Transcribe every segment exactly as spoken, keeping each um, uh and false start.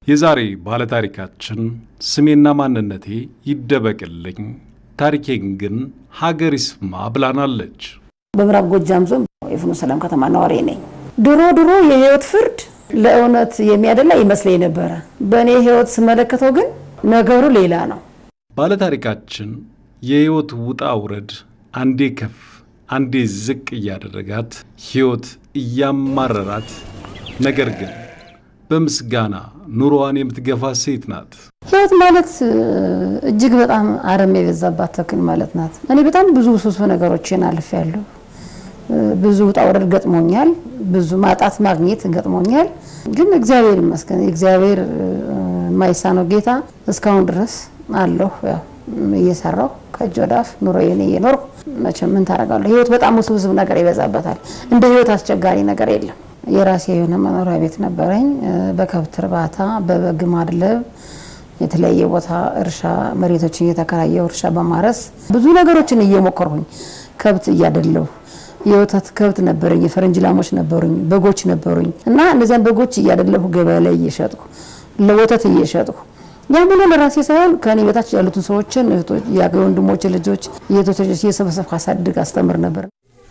የዛሬ ባለ ታሪካችን ስሜና ማንነቴ ይደበቅልኝ ታሪኬን ግን ሀገር ይስማ ብላናለች። በምዕራብ ጎጃም ዞን የፍኖተ ሰላም ከተማ ነዋሪ ነኝ። ድሮ ድሮ የህይወት ፍርድ ለእውነት የሚያደላ ይመስለኝ ነበር። በእኔ ህይወት ስመለከተው ግን ነገሩ ሌላ ነው። ባለ ታሪካችን የህይወት ውጣ ውረድ አንዴ ከፍ አንዴ ዝቅ እያደረጋት ህይወት እያማረራት ነገር ግን በምስጋና ኑሮዋን የምትገፋ ሴት ናት። ህይወት ማለት እጅግ በጣም አረም የበዛባት ተክል ማለት ናት። እኔ በጣም ብዙ ሱስ ነገሮችን አልፌያለሁ። ብዙ ውጣ ውረድ ገጥሞኛል፣ ብዙ ማጣት ማግኘት ገጥሞኛል። ግን እግዚአብሔር ይመስገን እግዚአብሔር ማይሳነው ጌታ እስካሁን ድረስ አለሁ ያው እየሰራው ከጆዳፍ ኑሮዬን እየኖርኩ መቼም ምን ታረጋለህ። ህይወት በጣም ውስብስብ ነገር ይበዛበታል። እንደ ህይወት አስቸጋሪ ነገር የለም። የራሴ የሆነ መኖሪያ ቤት ነበረኝ። በከብት እርባታ በበግ ማድለብ የተለያየ ቦታ እርሻ መሬቶችን እየተከራየሁ እርሻ በማረስ ብዙ ነገሮችን እየሞከርኩኝ ከብት እያደለሁ የወተት ከብት ነበረኝ፣ የፈረንጅ ላሞች ነበሩኝ፣ በጎች ነበሩኝ እና እነዚያን በጎች እያደለሁ ገበያ ላይ እየሸጥኩ ለወተት እየሸጥኩ ያምኑ ለራሴ ሳይሆን ከኔ በታች ያሉትን ሰዎችን እህቶች ያገው ወንድሞች ልጆች የቶቶች እየሰበሰብኩ አሳድግ አስተምር ነበር።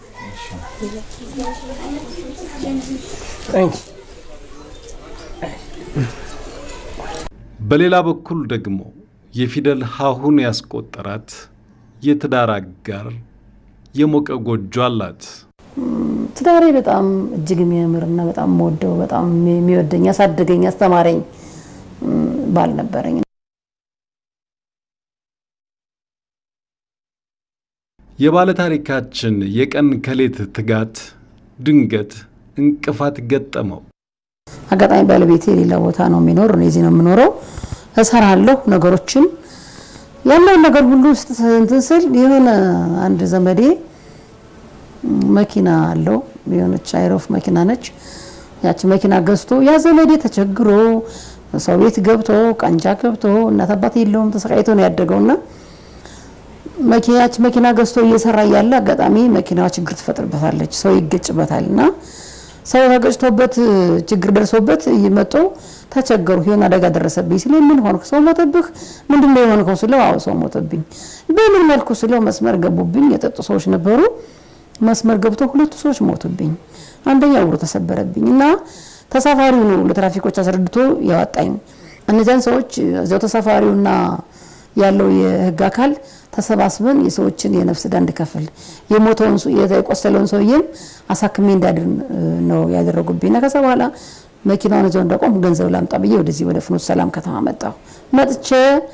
በሌላ በኩል ደግሞ የፊደል ሀሁን ያስቆጠራት የትዳር አጋር የሞቀ ጎጆ አላት። ትዳሬ በጣም እጅግ የሚያምርና በጣም ወደው በጣም የሚወደኝ ያሳደገኝ አስተማረኝ ባል ነበረኝ። የባለ ታሪካችን የቀን ከሌት ትጋት ድንገት እንቅፋት ገጠመው። አጋጣሚ ባለቤቴ ሌላ ቦታ ነው የሚኖር፣ እኔ እዚህ ነው የምኖረው። እሰራለሁ ነገሮችን ያለው ነገር ሁሉ እንትን ስል የሆነ አንድ ዘመዴ መኪና አለው የሆነች አይሮፍ መኪና ነች። ያቺ መኪና ገዝቶ ያ ዘመዴ ተቸግሮ ሰው ቤት ገብቶ ቀንጃ ገብቶ እናት አባት የለውም ተሰቃይቶ ነው ያደገውና መኪናች መኪና ገዝቶ እየሰራ ያለ አጋጣሚ መኪናዋ ችግር ትፈጥርበታለች፣ ሰው ይገጭበታልና ሰው ተገጭቶበት ችግር ደርሶበት ይመጡ ተቸገሩ። ይሄን አደጋ ደረሰብኝ ሲል ምን ሆንክ? ሰው ሞተብህ? ምንድነው የሆንከው? ስለው አው ሰው ሞተብኝ። በምን መልኩ? ስለው መስመር ገቡብኝ። የጠጡ ሰዎች ነበሩ። መስመር ገብቶ ሁለቱ ሰዎች ሞቱብኝ። አንደኛው እግሩ ተሰበረብኝና ተሳፋሪው ነው ለትራፊኮች አስረድቶ ያወጣኝ። እነዚያን ሰዎች እዛው ተሳፋሪውና ያለው የህግ አካል ተሰባስበን የሰዎችን የነፍስ ዳንድ ከፍል የሞተውን የቆሰለውን ሰውዬም አሳክሜ እንዳድን ነው ያደረጉብኝ። ከዛ በኋላ መኪናውን እዛው እንደቆም ገንዘብ ላምጣ ብዬ ወደዚህ ወደ ፍኖተ ሰላም ከተማ መጣሁ። መጥቼ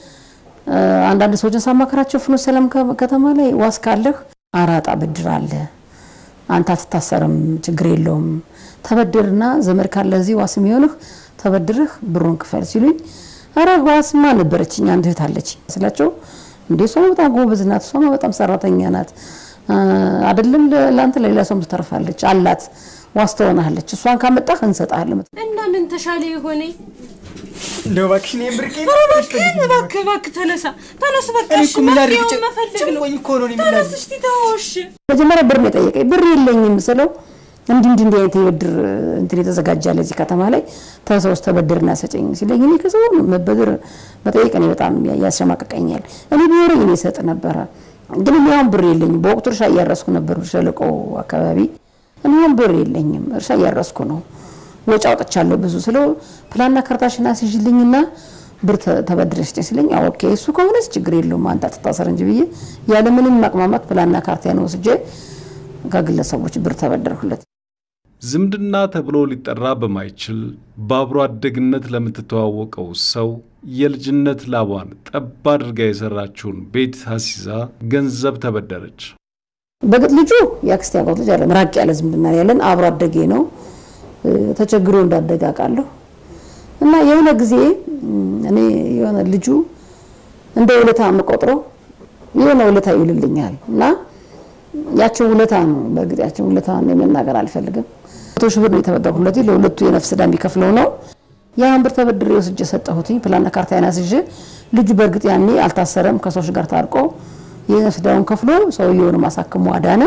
አንዳንድ ሰዎችን ሳማከራቸው ፍኖተ ሰላም ከተማ ላይ ዋስ ካለህ አራጣ ብድር አለ፣ አንተ አትታሰርም፣ ችግር የለውም፣ ተበድርና ዘመድ ካለ እዚህ ዋስ የሚሆንህ ተበድረህ ብሩን ክፈል ሲሉኝ አራ ዋስማ ነበረችኝ አንድ እህት አለች ስላቸው እንዴ ሰው በጣም ጎበዝ ናት፣ ሰው በጣም ሰራተኛ ናት አይደለም ለአንተ ለሌላ ሰው ትተርፋለች አላት፣ ዋስተውናለች፣ እሷን ካመጣህ እንሰጣለን እና ምን ተሻለ ይሆነ እንደው ባክሽ ነው ብርቄ ባክ ባክ ተነሳ ተነስ በቃሽ ማርያም መፈልግ ነው ቆይ እኮ ነው የሚላል ተነስ እስቲ ተውሽ። መጀመሪያ ብር ነው ጠየቀኝ። ብር የለኝም ስለው እንዴ እንዴ እንዴ አይተ ይወድር እንትን የተዘጋጃለ እዚህ ከተማ ላይ ተሰውስ ተበድርና ሰጨኝ ሲለኝ እኔ ከሰው መበደር መጠየቅ ነው በጣም ያስሸማቀቀኛል። እኔ ቢወረኝ እኔ ሰጥ ነበር ግን ያው ብር የለኝም። በወቅቱ እርሻ እያረስኩ ነበር ሸለቆ አካባቢ እኔ ብር የለኝም እርሻ እያረስኩ ነው ወጪ አውጥቻለሁ ብዙ ስለው ፕላንና ካርታሽና ሲጅልኝና ብር ተበድረሽ ሲለኝ ኦኬ እሱ ከሆነስ ችግር የለውም አንተ ተታሰር እንጂ ብዬ ያለ ምንም ማቅማማት ፕላንና ካርታን ወስጄ ከግለሰቦች ብር ተበደርኩለት። ዝምድና ተብሎ ሊጠራ በማይችል ባብሮ አደግነት ለምትተዋወቀው ሰው የልጅነት ላቧን ጠብ አድርጋ የሰራችውን ቤት አሲዛ ገንዘብ ተበደረች። በግጥ ልጁ ያክስት ያቆት ልጅ አለ ምራቅ ያለ ዝምድና ያለን አብሮ አደጌ ነው ተቸግሮ እንዳደጋ ቃለሁ እና የሆነ ጊዜ እኔ የሆነ ልጁ እንደ ውለታ መቆጥሮ የሆነ ውለታ ይውልልኛል እና ያቸው ውለታ ነው በግጥ ያቸው ውለታ ነው መናገር አልፈልግም። ቶሽ ብር ነው የተበደርኩለት ለሁለቱ የነፍስ ዳም ቢከፍለው ነው ያን ብር ተበድሬ ወስጄ ሰጠሁትኝ ፕላንና ካርታ ያናስጄ ልጁ በርግጥ ያኔ አልታሰረም ከሰዎች ጋር ታርቆ የነፍስ ዳውን ከፍሎ ሰውየውን ማሳከሙ አዳነ።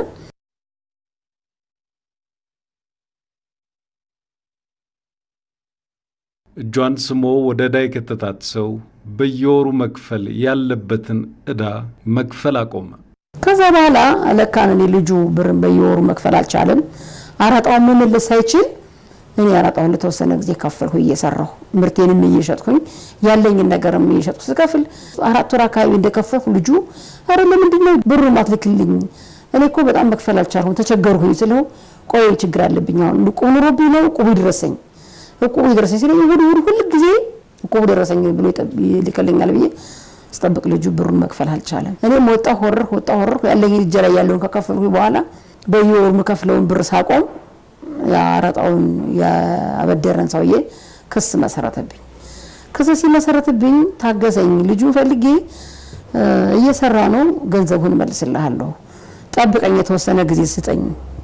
እጇን ስሞ ወደ ዳይ ከተታት ሰው በየወሩ መክፈል ያለበትን እዳ መክፈል አቆመ። ከዛ በኋላ ለካን እኔ ልጁ ብር በየወሩ መክፈል አልቻለም። አራጣው መመለስ አይችል እኔ አራጣውን ለተወሰነ ጊዜ ከፈልኩ እየሰራሁ ምርቴንም እየሸጥኩኝ ያለኝ ነገርም እየሸጥኩ ስከፍል አራት ወር አካባቢ እንደከፈልኩ ልጁ አረ ለምንድነው ብሩ ማትልክልኝ እኔ እኮ በጣም መክፈል አልቻልኩም ተቸገርኩኝ ስለው ቆይ ችግር አለብኝ አሁን ቁም ኑሮብኝ ነው ቁብ ይድረሰኝ ቁብ ይድረሰኝ ሲለኝ ሁሉ ሁሉ ጊዜ ቁብ ይድረሰኝ ብሎ ይልከልኛል ብዬ ስጠብቅ ልጁ ብሩን መክፈል አልቻለም። እኔም ወጣ ሆር ወጣ ሆር ያለኝ ልጅ ላይ ያለውን ከከፈልኩ በኋላ በየወሩ መከፍለውን ብር ሳቆም ያራጣውን ያበደረን ሰውዬ ክስ መሰረተብኝ። ክስ ሲመሰረተብኝ ታገሰኝ ልጁ ፈልጌ እየሰራ ነው ገንዘቡን መልስልሃለሁ ጠብቀኝ የተወሰነ ጊዜ ስጠኝ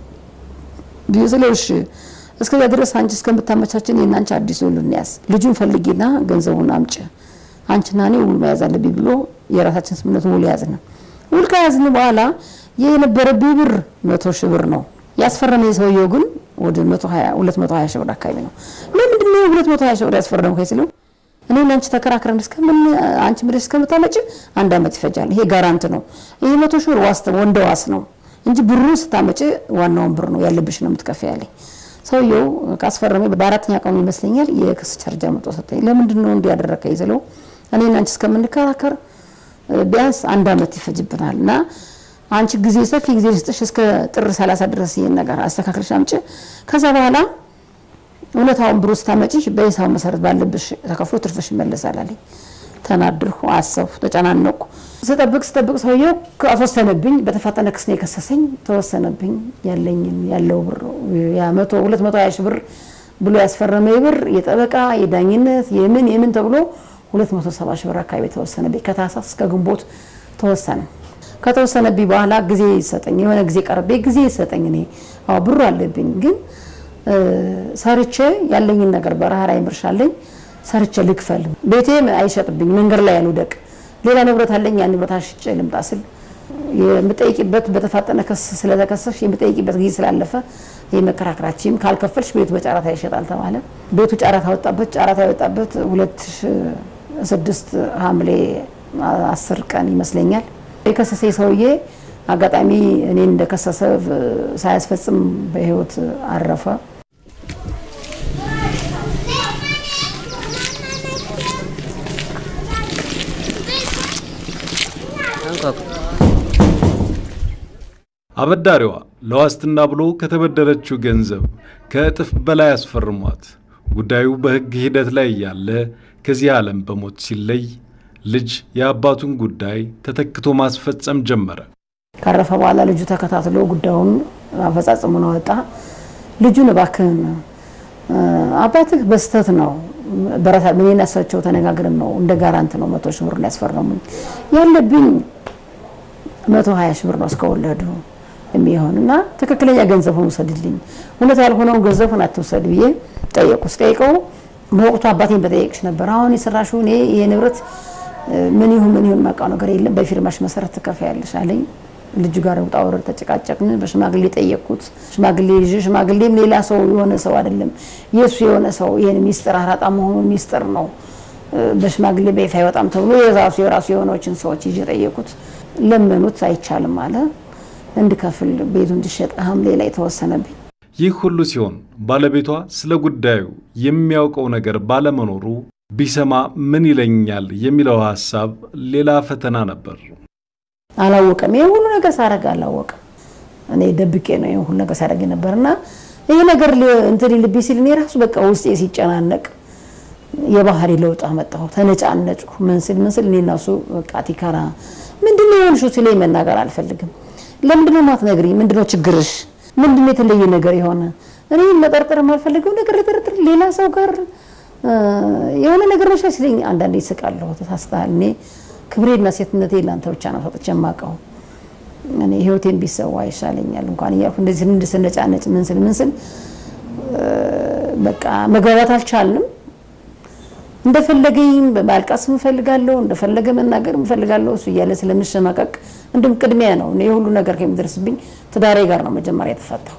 ቢዝለሽ እስከዛ ድረስ አንቺ እስከምታመቻችን የናንቺ አዲስ ውልንያስ ልጁን ፈልጊና ገንዘቡን አምጪ አንቺና እኔ ውል መያዝ አለብኝ ብሎ የራሳችን ስምምነት ውል ያዝና ውል ከያዝን በኋላ የነበረብኝ ብር መቶ ሺህ ብር ነው ያስፈረመኝ ሰውየው ግን ወደ መቶ ሃያ ሁለት መቶ ሃያ ሺህ ብር አካባቢ ነው። ለምንድነው ሁለት መቶ ሃያ ሺህ ብር ያስፈረመው ከይስለው እኔ አንቺ ተከራክረን እስከምን አንቺ ምድርስ ከመታመጪ አንድ አመት ይፈጃል ይሄ ጋራንት ነው ይሄ መቶ ሺህ ብር ዋስ ወንደ ዋስ ነው እንጂ ብሩ ስታመጪ ዋናውን ብር ነው ያለብሽ ነው የምትከፍያለኝ። ሰውየው ካስፈረመኝ በአራተኛ ቀኑ ይመስለኛል የክስ ቻርጅ አመጣ ሰጠኝ። ለምንድነው እንዲያደረከ ይዘለው እኔ አንቺ እስከምንከራከር ቢያንስ አንድ አመት ይፈጅብናልና አንቺ ጊዜ ሰፊ ጊዜ ልስጥሽ እስከ ጥር ሰላሳ ድረስ ይሄን ነገር አስተካክለሽ አምጪ ከዛ በኋላ እውነታውን ብሩ ስታመጪ በሂሳብ መሰረት ባለብሽ ተከፍሎ ትርፍሽ ይመለሳል አለኝ። ተናድርኩ አሰብኩ ተጨናነኩ ስጠብቅ ስጠብቅ ሰውየው ከአፈሰነብኝ በተፋጠነ ክስ ነው የከሰሰኝ ተወሰነብኝ ያለኝ ያለው ብር ያ መቶ ሁለት መቶ ሃያ ሺህ ብር ብሎ ያስፈረመኝ ብር የጠበቃ የዳኝነት የምን የምን ተብሎ ሁለት መቶ ሰባ ሺህ ብር አካባቢ ተወሰነብኝ ከታህሳስ እስከ ግንቦት ተወሰነ። ከተወሰነብኝ በኋላ ጊዜ ይሰጠኝ የሆነ ጊዜ ቀርቤ ጊዜ ይሰጠኝ እኔ አው ብሩ አለብኝ ግን ሰርቼ ያለኝ ነገር በራራ ይምርሻለኝ ሰርቼ ልክፈል ቤቴ አይሸጥብኝ መንገር ላይ ያልውደቅ ሌላ ንብረት አለኝ ያን ንብረት አሽጬ ልምጣስል የምጠይቅበት በተፋጠነ ክስ ስለተከሰሽ የምጠይቅበት ጊዜ ስላለፈ የመከራከራችን ካልከፈልሽ ቤቱ በጫራታ ይሸጣል ተባለ። ቤቱ ጫራታ ወጣበት ጫራታ ወጣበት ሁለት ሺህ ስድስት ሐምሌ አስር ቀን ይመስለኛል የከሰሰ ሰውዬ አጋጣሚ እኔን እንደከሰሰ ሳያስፈጽም በህይወት አረፈ። አበዳሪዋ ለዋስትና ብሎ ከተበደረችው ገንዘብ ከእጥፍ በላይ አስፈርሟት ጉዳዩ በህግ ሂደት ላይ ያለ ከዚህ ዓለም በሞት ሲለይ ልጅ የአባቱን ጉዳይ ተተክቶ ማስፈጸም ጀመረ። ካረፈ በኋላ ልጁ ተከታትሎ ጉዳዩን አፈጻጸሙን አወጣ። ልጁን ባከን አባትህ በስተት ነው በራታ ምን እናሳቸው ተነጋግረን ነው እንደ ጋራንት ነው መቶ ሺህ ብር ያስፈረሙኝ ያለብኝ መቶ ሃያ ሺህ ብር ነው እስከወለዱ የሚሆንና ትክክለኛ ገንዘቡን ወሰድልኝ እውነት ያልሆነው ገንዘቡን አትወሰድ ብዬ ጠየቁት። ጠይቀው በወቅቱ አባቴን በጠየቅሽ ነበር አሁን የሰራሽው እኔ የንብረት ምን ይሁን ምን ይሁን ማቃው ነገር የለም በፊርማሽ መሰረት ተከፋያለሽ አለኝ። ልጅ ጋር ወጣ ወረድ ተጨቃጨቅን በሽማግሌ ጠየቅኩት። ሽማግሌ ልጅ ሽማግሌም ሌላ ሰው የሆነ ሰው አይደለም ኢየሱስ የሆነ ሰው ይሄን ሚስጥር አራጣ መሆኑን ሚስጥር ነው በሽማግሌ በይፋ ይወጣም ተብሎ የራሱ የራሱ የሆነዎችን ሰዎች ይዤ ጠየቁት። ለምኑት አይቻልም አለ እንድከፍል ቤቱ እንዲሸጥ ሐምሌ ላይ ተወሰነብኝ። ይህ ሁሉ ሲሆን ባለቤቷ ስለ ጉዳዩ የሚያውቀው ነገር ባለመኖሩ ቢሰማ ምን ይለኛል የሚለው ሐሳብ ሌላ ፈተና ነበር። አላወቀም ይሄ ሁሉ ነገር ሳረጋ አላወቀም እኔ ደብቄ ነው ይሄ ሁሉ ነገር ሳረጋ ነበርና ይሄ ነገር እንትን ልብ ሲል እኔ ራሱ በቃ ውስጤ ሲጨናነቅ የባህሪ ለውጥ አመጣው ተነጫነጭ ምን ስል ምን ስል እኔና እሱ በቃ ቲካራ ምንድነው የሆንሽው ሲለኝ መናገር አልፈልግም። ለምንድነው ማትነግሪኝ ምንድነው ችግርሽ ምንድነው የተለየ ነገር የሆነ እኔ መጠርጠር ማልፈልገው ነገር ለተረጥር ሌላ ሰው ጋር የሆነ ነገር ነው ሲለኝ አንዳንዴ ይስቃለሁ ተሳስተሃል እኔ ክብሬና ሴትነቴ ላንተ ብቻ ነው ሰጥቼ ማቀው እኔ ህይወቴን ቢሰዋ ይሻለኛል እንኳን ያው እንደዚህ እንደሰነጫነጭ ምን ስል ምን ስል በቃ መግባባት አልቻልንም። እንደፈለገኝ በማልቀስ እንፈልጋለሁ እንደፈለገ መናገር እንፈልጋለሁ እሱ ያለ ስለምሽማቀቅ እንደም ቅድሚያ ነው እኔ ሁሉ ነገር ከሚደርስብኝ ትዳሬ ጋር ነው መጀመሪያ የተፈታው።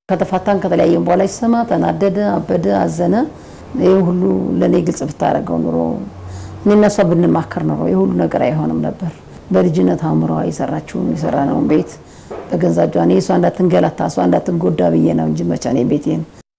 ከተፋታን ከተለያየን በኋላ ይሰማ ተናደደ አበደ አዘነ ይሄ ሁሉ ለኔ ግልጽ ብታረጋው ኑሮ እኔና እሷ ብንማከር ነው ይሄ ሁሉ ነገር አይሆንም ነበር በልጅነት አምሯ ይሰራችውን ይሰራነው ቤት በገንዛጇ እኔ እሷ እንዳትንገላታ እሷ እንዳትጎዳ ብዬ ነው እንጂ መቼ እኔ ቤቴን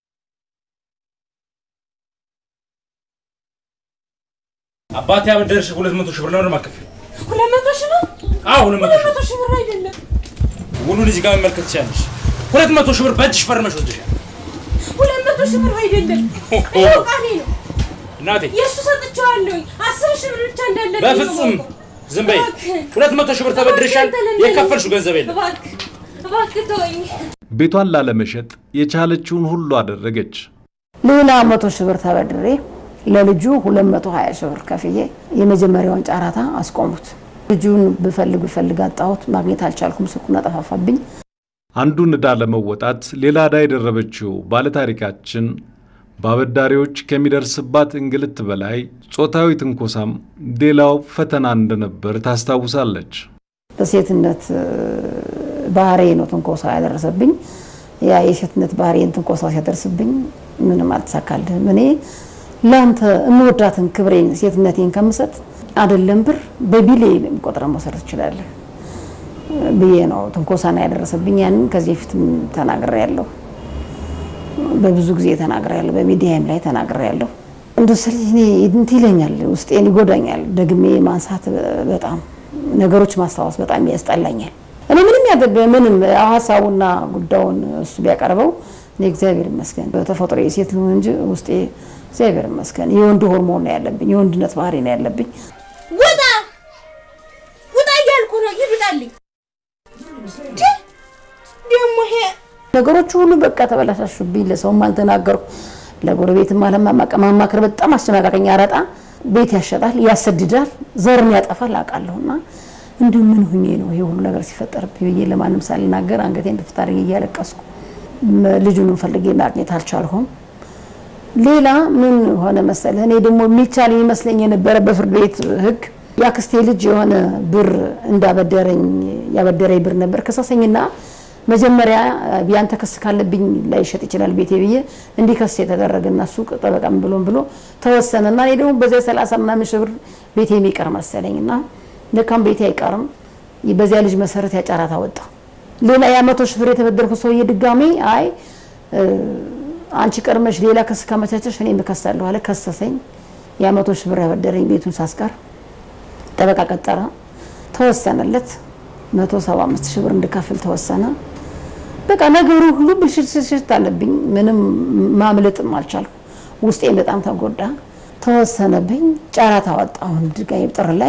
አባቴ አበደርሽ ሁለት መቶ ሺህ ብር ነው ማከፍ ሁለት መቶ ሺህ ብር አዎ ሁለት መቶ ሺህ ብር አይደለም ሁሉን እዚህ ጋር መመልከት ይችላልሽ ሁለት መቶ ሺህ ብር በእጅሽ ፈርመሽ ወስደሻል ሁለት መቶ ሺህ ብር አይደለም ይሄው ቃሌ ነው እናቴ የሱ ሰጥቻለሁ አስር ሺህ ብር ብቻ እንዳለ በፍጹም ዝም በይ ሁለት መቶ ሺህ ብር ተበድረሻል የከፈልሽው ገንዘብ የለም እባክህ እባክህ ተወኝ ቤቷን ላለመሸጥ የቻለችውን ሁሉ አደረገች ሌላ መቶ ሺህ ብር ተበድሬ ለልጁ ሁለት መቶ ሃያ ሺህ ብር ከፍዬ የመጀመሪያውን ጫራታ አስቆሙት ልጁን በፈልግ በፈልግ አጣሁት ማግኘት አልቻልኩም ስኩና ጠፋፋብኝ አንዱን ዕዳ ለመወጣት ሌላ ዕዳ የደረበችው ባለታሪካችን ባበዳሪዎች ከሚደርስባት እንግልት በላይ ጾታዊ ትንኮሳም ሌላው ፈተና እንደነበር ታስታውሳለች በሴትነት ባህሪ ነው ትንኮሳ ያደረሰብኝ ያ የሴትነት ባህሪን ትንኮሳ ሲያደርስብኝ ምንም አልተሳካልኝም እኔ ላንተ እንወዳትን ክብሬን ሴትነቴን ከምሰጥ አይደለም ብር በቢሊየን የሚቆጠረው መሰረት ይችላል ብዬ ነው ትንኮሳና ያደረሰብኝ ያን ከዚህ ፊት ተናግሬያለሁ በብዙ ጊዜ ተናግሬያለሁ በሚዲያም ላይ ተናግሬያለሁ እንደሰለኝ እንትይለኛል ውስጤን ይጎዳኛል ደግሜ ማንሳት በጣም ነገሮች ማስተዋወስ በጣም ያስጠላኛል እኔ ምንም ያደበ ምንም ሐሳቡና ጉዳዩን እሱ ቢያቀርበው እኔ እግዚአብሔር ይመስገን በተፈጥሮ የሴት ልጅ እንጂ ውስጤ እግዚአብሔር ይመስገን የወንድ ሆርሞን ነው ያለብኝ የወንድነት ባህሪ ነው ያለብኝ ወጣ ወጣ ያልኩ ነው ይብጣልኝ ደሞ ሄ ነገሮች ሁሉ በቃ ተበላሽብኝ ለሰውም አልተናገርኩ ለጎረቤትም አለማማከር በጣም አስጨናቃኝ አራጣ ቤት ያሸጣል ያሰድዳል ዘርን ያጠፋል አቃለሁና እንዴ ምን ሆኜ ነው ይሄ ሁሉ ነገር ሲፈጠርብኝ ብዬ ለማንም ሳልናገር አንገቴን ድፍታርኝ እያለቀስኩ ልጁን ፈልጌ ማግኘት አልቻልኩም ሌላ ምን ሆነ መሰለ እኔ ደግሞ የሚቻል ይመስለኝ የነበረ በፍርድ ቤት ህግ ያክስቴ ልጅ የሆነ ብር እንዳበደረኝ ያበደረኝ ብር ነበር ከሰሰኝና መጀመሪያ ቢያንተ ከስ ካለብኝ ላይ ሸጥ ይችላል ቤቴ ብዬ እንዲከስ የተደረገና ሱቅ ተበቃም ብሎም ብሎ ተወሰነና እኔ ደግሞ በዛ ሰላሳ ምናምን ሺህ ብር ቤቴ የሚቀር መሰለኝና ለካም ቤቴ አይቀርም በዚያ ልጅ መሰረት ያጫራታ ወጣ ሌላ ያ መቶ ሺህ ብር የተበደርኩ ሰውዬ ድጋሚ አይ አንቺ ቀርመሽ ሌላ ከስ ከመቻቸሽ እኔ መከሳለሁ አለ ከሰሰኝ ያ መቶ ሺህ ብር ያበደረኝ ቤቱን ሳስቀር ተበቃ ቀጠራ ተወሰነለት መቶ ሰባ አምስት ሺህ ብር እንድከፍል ተወሰነ በቃ ነገሩ ሁሉ ብልሽሽሽት አለብኝ ምንም ማምለጥም አልቻልኩ ውስጤ በጣም ተጎዳ ተወሰነብኝ ጫራታ ወጣሁ ድጋይ ጥር ላይ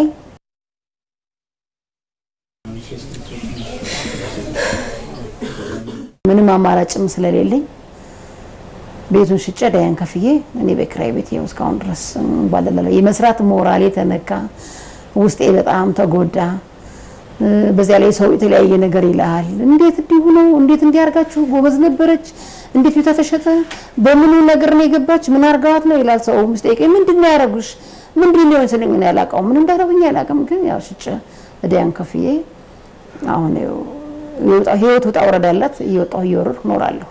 ምንም አማራጭም ስለሌለኝ ቤቱን ሽጬ ዳያን ከፍዬ እኔ በክራይ ቤት ይኸው እስካሁን ድረስ ባለላለ የመስራት ሞራሌ ተነካ ውስጤ በጣም ተጎዳ በዚያ ላይ ሰው የተለያየ ነገር ይላል እንዴት እንዲሁ ነው እንዴት እንዲያርጋችሁ ጎበዝ ነበረች እንዴት ቤታ ተሸጠ በምን ነገር ነው የገባች ምን አርጋት ነው ይላል ሰው ምስጠይቀ ምንድነው ያረጉሽ ምንድነው ስለኝ ነው ያላቀው ምን እንዳረጉኝ ያላቀም ግን ያው ሽጬ ዳያን ከፍዬ አሁን ይወጣ ህይወት ወጣ ወረዳላት ይወጣው ይወርር ኖራለሁ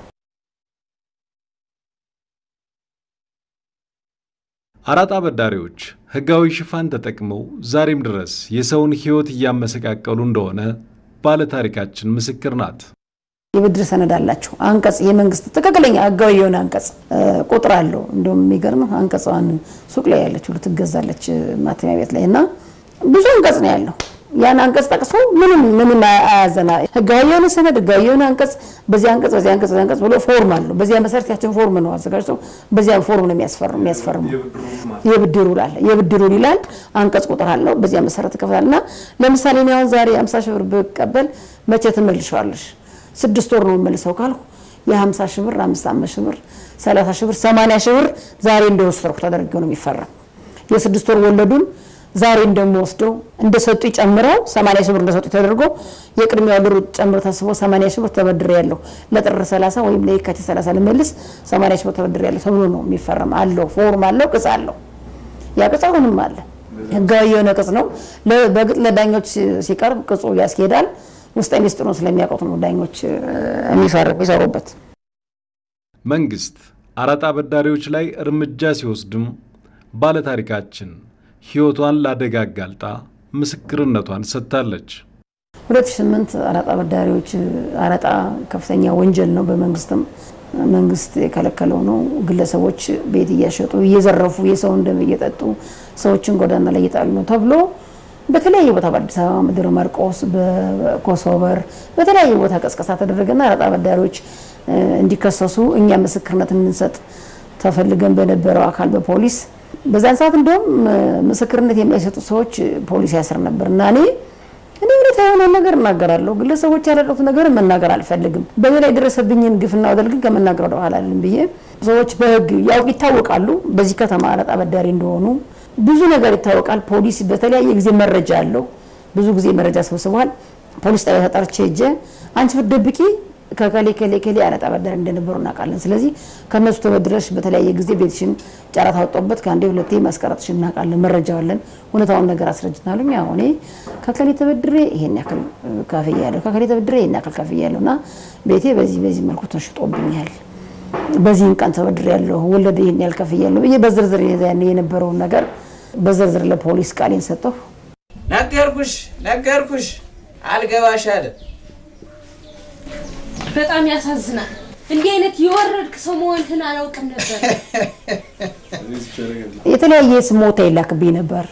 አራጣ በዳሪዎች ህጋዊ ሽፋን ተጠቅመው ዛሬም ድረስ የሰውን ህይወት ያመሰቃቀሉ እንደሆነ ባለ ታሪካችን ምስክር ናት የብድር ሰነድ አላችሁ አንቀጽ የመንግስት ተከክለኛ ህጋዊ የሆነ አንቀጽ ቁጥር አለው እንደውም የሚገርም አንቀጽዋን ሱቅ ላይ ያለችው ልትገዛለች ማተሚያ ቤት ላይና ብዙ አንቀጽ ነው ያለው ያን አንቀጽ ተቀሶ ምንም ምንም አያዘና ህጋዊ የሆነ ሰነድ ህጋዊ የሆነ አንቀጽ በዚህ አንቀጽ በዚህ አንቀጽ በዚህ አንቀጽ ብሎ ፎርም አለው በዚያ መሰረት ያችን ፎርም ነው አዘጋጅቶ በዚያ ፎርም ነው የሚያስፈርም የሚያስፈርም የብድሩ ይላል የብድሩ ይላል አንቀጽ ቁጥር አለው በዚያ መሰረት ከፈልና ለምሳሌ ነው አሁን ዛሬ ሃምሳ ሺህ ብር በቀበል መቼ ተመልሻለሽ ስድስት ወር ነው መልሰው ካልኩ የ50 ሺህ ብር አምስት ሺህ ብር ሰላሳ ሺህ ብር ሰማንያ ሺህ ብር ዛሬ እንደወሰድኩ ተደርገው ነው የሚፈረም የስድስት ወር ወለዱን ዛሬ እንደምወስደው እንደሰጡ ይጨምረው ሰማንያ ሺህ ብር እንደሰጡ ተደርጎ የቅድሚያው ብር ጨምሮ ታስቦ ሰማንያ ሺህ ብር ተበድሬ ያለው ለጥር ሰላሳ ወይም ለየካቲት ሰላሳ ለመልስ ሰማንያ ሺህ ብር ተበድሬ ያለው ተብሎ ነው የሚፈረም አለው ፎርም አለው ቅጽ አለው ያ ቅጽ አሁንም አለ ህጋዊ የሆነ ቅጽ ነው በግጥ ለዳኞች ሲቀርብ ቅጹ ያስኬዳል ውስጥ ሚስጥሩን ስለሚያውቁት ነው ዳኞች የሚፈርሙ ይሰሩበት መንግስት አራጣ አበዳሪዎች ላይ እርምጃ ሲወስድም ባለታሪካችን ህይወቷን ላደጋ አጋልጣ ምስክርነቷን ሰጥታለች። ሁለት ሺህ ስምንት አራጣ አበዳሪዎች አራጣ ከፍተኛ ወንጀል ነው። በመንግስትም መንግስት የከለከለው ነው። ግለሰቦች ቤት እያሸጡ እየዘረፉ የሰው ደም እየጠጡ ሰዎችን ጎዳና ላይ እየጣሉ ነው ተብሎ በተለያየ ቦታ በአዲስ አበባ ምድር ማርቆስ በኮሶበር በተለያየ ቦታ ቀስቀሳ ተደረገና አራጣ አበዳሪዎች እንዲከሰሱ እኛ ምስክርነት እንሰጥ ተፈልገን በነበረው አካል በፖሊስ በዛን ሰዓት እንደውም ምስክርነት የማይሰጡ ሰዎች ፖሊስ ያስር ነበርና እኔ እኔ ወደ የሆነ ነገር እናገራለሁ ግለሰቦች ያላደረጉት ነገር መናገር አልፈልግም በእኔ ላይ ደረሰብኝን ግፍና ወደል ግን ከመናገር ወደ ኋላ አልልም ብዬ ሰዎች በህግ ያው ይታወቃሉ በዚህ ከተማ አራጣ አበዳሪ እንደሆኑ ብዙ ነገር ይታወቃል። ፖሊስ በተለያየ ጊዜ መረጃ አለው ብዙ ጊዜ መረጃ ሰብስቧል። ፖሊስ ጣቢያ ተጠርቼ ሄጄ አንቺ ፍትደብቂ ከከሌ ከሌ ከሌ አራጣ አበዳሪ እንደነበሩ እናውቃለን ስለዚህ ከነሱ ተበድረሽ በተለያየ ጊዜ ቤትሽን ጫራታ አውጥቶበት ከአንዴ ሁለቴ ማስቀረጥሽ እናውቃለን መረጃው አለን ሁኔታውን ነገር አስረጅናሉኝ። ያው እኔ ከከሌ ተበድሬ ይሄን ያክል ካፈያለሁ ከከሌ ተበድሬ ይሄን ያክል ካፈያለሁ እና ቤቴ በዚህ በዚህ መልኩ ተሽጦብኛል በዚህ ቀን ተበድሬ ያለው ወለደ ይሄን ያልከፈያለሁ ይሄ በዝርዝር ያኔ የነበረው ነገር በዝርዝር ለፖሊስ ቃሌን ሰጠሁ። ነገርኩሽ ነገርኩሽ አልገባሽ አለ። በጣም ያሳዝናል። እንዲህ አይነት የወረድክ ሰው መሆንህን አላውቅም ነበር። የተለያየ ስሞታ ይላክብኝ ነበር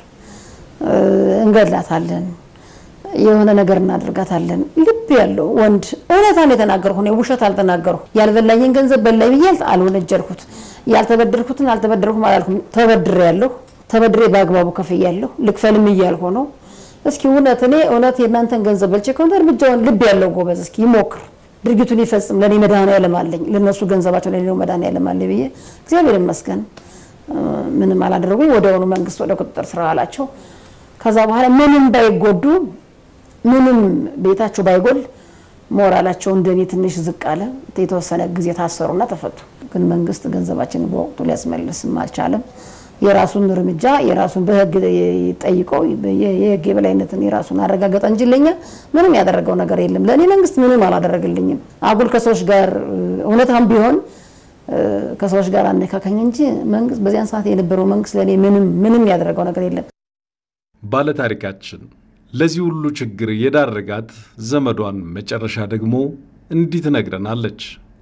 እንገድላታለን የሆነ ነገር እናደርጋታለን ልብ ያለው ወንድ እውነታን የተናገርኩ ነው ውሸት አልተናገርኩ ያልበላኝን ገንዘብ በላይ ብዬ አልወነጀልኩት ያልተበደርኩትን አልተበደርኩም አላልኩም ተበድሬ ያለው ተበድሬ ባግባቡ ከፈያለሁ ልክፈልም ይያልኩ ነው። እስኪ እውነት እኔ እውነት የናንተን ገንዘብ በልቼ ከሆነ እርምጃውን ልብ ያለው ጎበዝ እስኪ ይሞክር ድርጊቱን ይፈጽም ለኔ መዳና ያለማለኝ ለነሱ ገንዘባቸው ለኔ ነው መዳና ያለማለኝ ብዬ እግዚአብሔር ይመስገን ምንም አላደረጉኝ። ወደውኑ መንግስት ወደ ቁጥጥር ስራ አላቸው። ከዛ በኋላ ምንም ባይጎዱ ምንም ቤታቸው ባይጎል ሞራላቸው እንደኔ ትንሽ ዝቅ አለ። የተወሰነ ጊዜ ታሰሩና ተፈቱ። ግን መንግስት ገንዘባችንን በወቅቱ ሊያስመልስም አልቻለም። የራሱን እርምጃ የራሱን በህግ ይጠይቀው የህግ የበላይነትን የራሱን አረጋገጠ እንጂ ለኛ ምንም ያደረገው ነገር የለም። ለኔ መንግስት ምንም አላደረገልኝም። አጉል ከሰዎች ጋር እውነታም ቢሆን ከሰዎች ጋር አነካከኝ እንጂ መንግስት በዚያን ሰዓት የነበረው መንግስት ለኔ ምንም ምንም ያደረገው ነገር የለም። ባለ ታሪካችን ለዚህ ሁሉ ችግር የዳረጋት ዘመዷን መጨረሻ ደግሞ እንዲህ ትነግረናለች።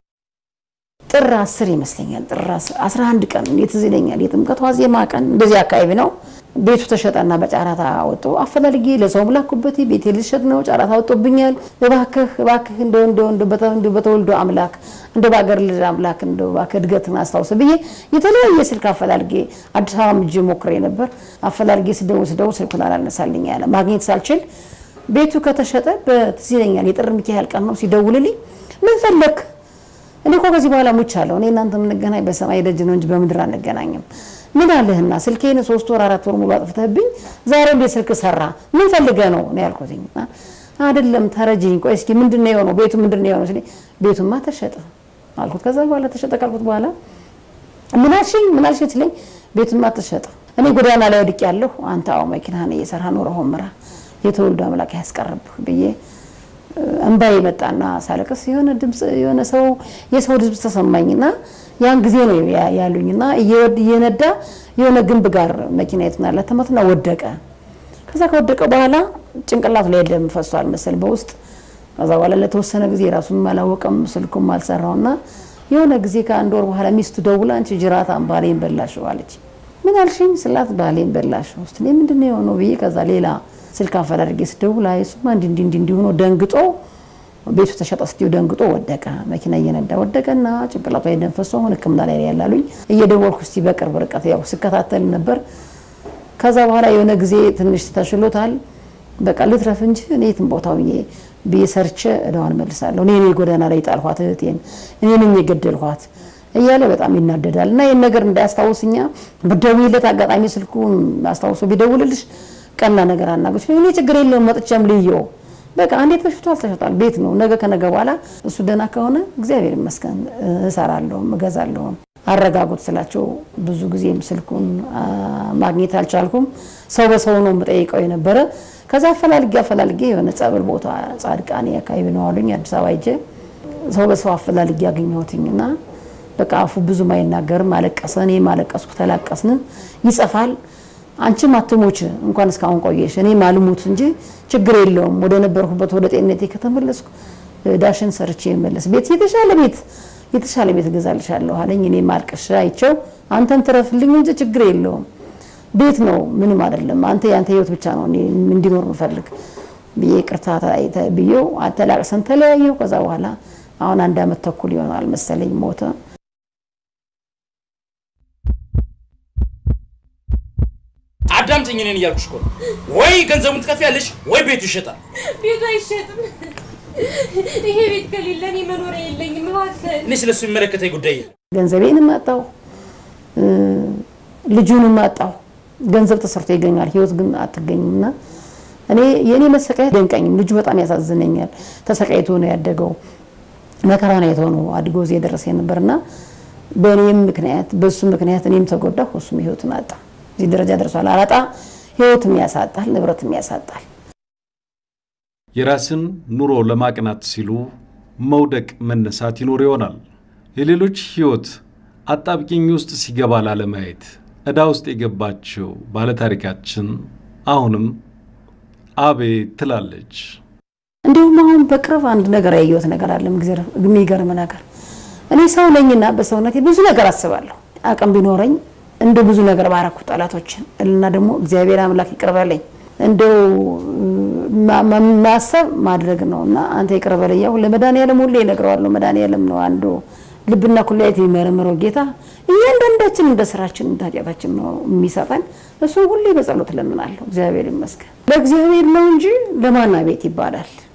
ጥር አስር ይመስለኛል ጥር አስራ አንድ ቀን የትዝለኛል የጥምቀት ዋዜማ ቀን እንደዚህ አካባቢ ነው። ቤቱ ተሸጠና በጫራታ ወጥቶ አፈላልጌ ለሰው ምላኩበት ቤቴ ልሸጥ ነው ጫራታ ወጥቶብኛል እባክህ እባክህ እንደው እንደው እንደው በተወልዶ አምላክ እንደ ባገር ልጅ አምላክ እንደው እባክህ እድገትን አስታውስ ብዬ የተለያየ ስልክ አፈላልጌ አዲስ አበባ ምጅ ሞክሬ ነበር። አፈላልጌ ስደው ስደው ስልኩን አላነሳልኝ ያለ ማግኘት ሳልችል ቤቱ ከተሸጠ በትዝለኛል የጥር ሚካኤል ቀን ነው ሲደውልልኝ ምን ፈለክ እኔ እኮ ከዚህ በኋላ ሙቻለሁ እኔ እናንተ ምን ገናኝ በሰማይ ደጅ ነው እንጂ በመድራ አንገናኝም ምን አለህና ስልኬን ሶስት ወር አራት ወር ሙሉ አጥፍተህብኝ ዛሬ እንደ ስልክ ሰራ ምን ፈልገህ ነው ነው ያልኩትኝ አይደለም ተረጂኝ ቆይ እስኪ ምንድነው የሆነው ቤቱ ምንድነው የሆነው ሲል ቤቱማ ተሸጠ አልኩት። ከዛ በኋላ ተሸጠ ካልኩት በኋላ ምን አልሽኝ ምን አልሽኝ ሲለኝ ቤቱማ ተሸጠ እኔ ጎዳና ላይ ወድቄ ያለሁ አንተ አው መኪናህን እየሰራ ኖረህ ሆምራ የተወልዶ አምላክ ያስቀርብህ ብዬ እንባይ መጣና ሳለቅስ የሆነ ድምጽ የሆነ ሰው የሰው ድምጽ ተሰማኝና ያን ጊዜ ነው ያሉኝና እየነዳ የሆነ ግንብ ጋር መኪና የትናለ ተመተና ወደቀ። ከዛ ከወደቀ በኋላ ጭንቅላቱ ላይ ደም ፈሷል መሰል በውስጥ። ከዛ በኋላ ለተወሰነ ጊዜ ራሱን ማላወቀም ስልኩም አልሰራውና የሆነ ጊዜ ከአንድ ወር በኋላ ሚስቱ ደውላ አንቺ ጅራታም ባሌን በላሽው አለች። ምን አልሽኝ ስላት ባሌን በላሽው እስቲ ምንድነው የሆነው ብዬ ከዛ ሌላ ስልክ አፈላልጌ ስደውል አይሱማ እንዲ እንዲ እንዲ ሆኖ ደንግጦ ቤቱ ተሸጠ ስትዩ ደንግጦ ወደቀ። መኪና እየነዳ ወደቀና ጭንቅላቱ ላይ ደም ፈሶ ሆነ ሕክምና ላይ ያላሉኝ እየደወልኩ እስቲ በቅርብ ርቀት ያው ስከታተል ነበር። ከዛ በኋላ የሆነ ጊዜ ትንሽ ተሽሎታል በቃ ልትረፍ እንጂ እኔ የትም ቦታው በሰርቸ እዳዋን መልሳለሁ እኔ እኔ ጎዳና ላይ ጣልኋት እህቴን እኔ ነኝ የገደልኋት እያለ በጣም ይናደዳልና ይሄን ነገር እንዳያስታውስኛ በደውይለት አጋጣሚ ስልኩን አስታውሶ ቢደውልልሽ ቀና ነገር አናገች እኔ ችግር የለውም መጥቻም ልየው በቃ አንዴ ተሽቷል ተሽቷል ቤት ነው ነገ ከነገ በኋላ እሱ ደና ከሆነ እግዚአብሔር ይመስገን እሰራለሁ እገዛለሁ አረጋጉት ስላቸው ብዙ ጊዜም ስልኩን ማግኘት አልቻልኩም። ሰው በሰው ነው መጠይቀው የነበረ። ከዛ አፈላልጌ አፈላልጌ የሆነ ጸበል ቦታ ጻድቃኔ አካባቢ ነው አሉኝ አዲስ አበባ ሄጄ ሰው በሰው አፈላልጌ አገኘሁትኝና በቃ አፉ ብዙ ማይናገር ማለቀሰ እኔ ማለቀስኩ ተላቀስን ይጽፋል አንቺም አትሞች እንኳን እስካሁን ቆየሽ እኔ ማልሙት እንጂ ችግር የለውም ወደ ነበርኩበት ወደ ጤንነቴ ከተመለስኩ ዳሽን ሰርቼ መለስ ቤት የተሻለ ቤት የተሻለ ቤት ገዛልሻለሁ አለኝ እኔ ማልቀሽ አይቸው አንተን ተረፍልኝ እንጂ ችግር የለውም ቤት ነው ምንም አይደለም አንተ ያንተ ህይወት ብቻ ነው እኔ እንዲኖር መፈልግ በይቅርታ ታይተብየው አተላቅሰን ተለያየው ከዛ በኋላ አሁን አንድ አመት ተኩል ይሆናል መሰለኝ ሞተ አዳምጪኝ እኔን እያልኩሽ እኮ ወይ ገንዘቡን ትከፍያለሽ ወይ ቤቱ ይሸጣል ቤቱ አይሸጥም ይሄ ቤት ከሌለኝ መኖር የለኝም ማለት እኔ ስለሱ የሚመለከተኝ ጉዳይ ገንዘቤን ማጣው ልጁን ማጣው ገንዘብ ተሰርቶ ይገኛል ህይወት ግን አትገኝምና እኔ የኔ መሰቃይ ደንቀኝም ልጁ በጣም ያሳዝነኛል ተሰቃይቶ ነው ያደገው መከራ ነው የተሆነው አድጎ እዚህ ደረሰ ነበርና በእኔም ምክንያት በሱ ምክንያት እኔም ተጎዳሁ እሱም ህይወት ማጣ እዚህ ደረጃ ደርሷል አላጣ ህይወትም ያሳጣል ንብረትም ያሳጣል የራስን ኑሮ ለማቅናት ሲሉ መውደቅ መነሳት ይኖር ይሆናል የሌሎች ህይወት አጣብቂኝ ውስጥ ሲገባ ለማየት እዳ ውስጥ የገባቸው ባለ ታሪካችን አሁንም አቤት ትላለች እንደውም አሁን በቅርብ አንድ ነገር ያየሁት ነገር አለ የሚገርም ነገር እኔ ሰው ነኝና በሰውነቴ ብዙ ነገር አስባለሁ አቅም ቢኖረኝ እንደ ብዙ ነገር ባረኩ ጣላቶችን እና ደግሞ እግዚአብሔር አምላክ ይቅርበልኝ እንደው ማሰብ ማድረግ ነውና አንተ ይቅርበልኝ ያው ለመዳንያለም ሁሉ ይነግረዋል መዳንያለም ነው አንዱ ልብና ኩላይት የሚመረምረው ጌታ እያንዳንዳችን እንደ ስራችን እንታያታችን ነው የሚሰጠን እሱ ሁሉ በጸሎት ለምናለሁ እግዚአብሔር ይመስገን ለእግዚአብሔር ነው እንጂ ለማና ቤት ይባላል